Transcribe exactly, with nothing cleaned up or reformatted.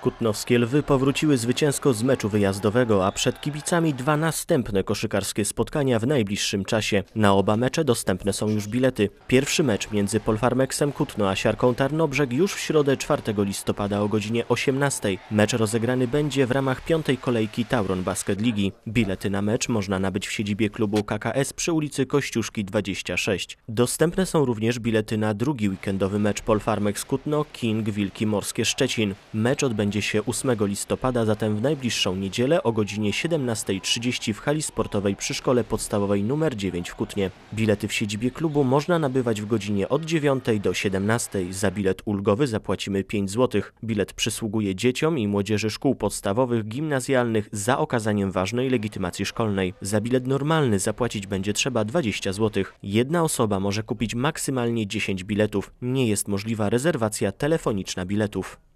Kutnowskie Lwy powróciły zwycięsko z meczu wyjazdowego, a przed kibicami dwa następne koszykarskie spotkania w najbliższym czasie. Na oba mecze dostępne są już bilety. Pierwszy mecz między Polfarmeksem Kutno a Siarką Tarnobrzeg już w środę czwartego listopada o godzinie osiemnastej. Mecz rozegrany będzie w ramach piątej kolejki Tauron Basket Ligi. Bilety na mecz można nabyć w siedzibie klubu K K S przy ulicy Kościuszki dwadzieścia sześć. Dostępne są również bilety na drugi weekendowy mecz Polfarmeks Kutno King Wilki Morskie Szczecin. Mecz odbędzie się ósmego listopada, zatem w najbliższą niedzielę o godzinie siedemnastej trzydzieści w hali sportowej przy Szkole Podstawowej nr dziewięć w Kutnie. Bilety w siedzibie klubu można nabywać w godzinie od dziewiątej do siedemnastej. Za bilet ulgowy zapłacimy pięć złotych. Bilet przysługuje dzieciom i młodzieży szkół podstawowych, gimnazjalnych za okazaniem ważnej legitymacji szkolnej. Za bilet normalny zapłacić będzie trzeba dwadzieścia złotych. Jedna osoba może kupić maksymalnie dziesięć biletów. Nie jest możliwa rezerwacja telefoniczna biletów.